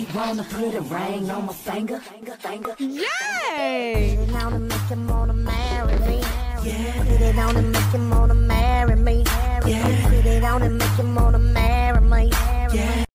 wanna put a ring on my finger? Yay! Put it on and make him wanna marry me. Yeah. Put it on and make him wanna marry me.